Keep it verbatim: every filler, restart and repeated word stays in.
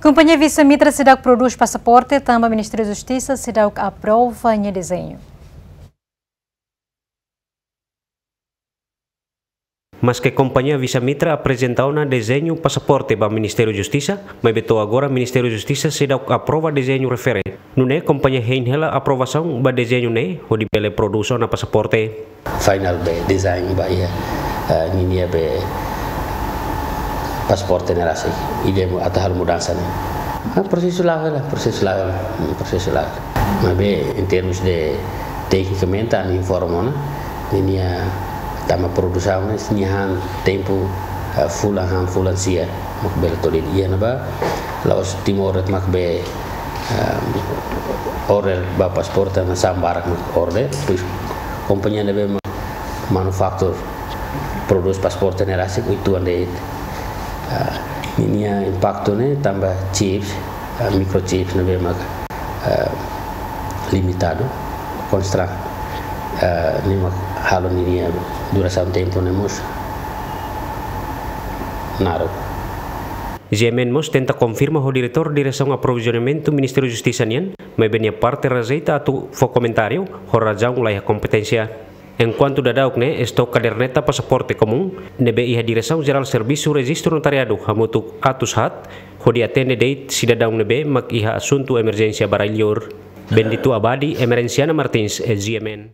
Companhia Visa Mitra Cidade produz passaporte, também o Ministério da Justiça Cidade aprova em desenho. Mas que a companhia Visa Mitra apresentou na desenho passaporte para o Ministério da Justiça, mas betul agora o Ministério da Justiça se dá aprova desenho referente. Não é companhia Heinhela aprovação para desenho né, ou de pele produção na passaporte. Final be design ba ia ninia be passaporte nela sih, ide atau hal mudança né. Ah, processo lá lah, processo lá, processo lá. Mas be em termos de tecnicamente a informa né, ninia tama produção né, nihan tempo fulan han fulan sia, mak be tolid ia na ba, laos timoret mak be order ba passaporte na sambarak mak order, terus kompannya nebe manufaktur produs pasporte nela sih itu ande Uh, ini ya impacto ne tambah chips, uh, microchips nebe mag uh, limitado, constra uh, ni mag halo ni ya duração tempo nemos naro. Gemenmos tenta confirma o diretor direção aprovisionamento Ministério da Justiça nian, mas benia parte razeita atu fo comentário, ho razão lai a competência. Enquanto dadauk ne estou caderneta passaporte comum, nebe iha direção geral serviço registro notariado hamutuk atus hat, hodi atende date cidadão nebe mak iha assunto emergência baralhor. Bendito abadi Emerenciana Martins, G M N.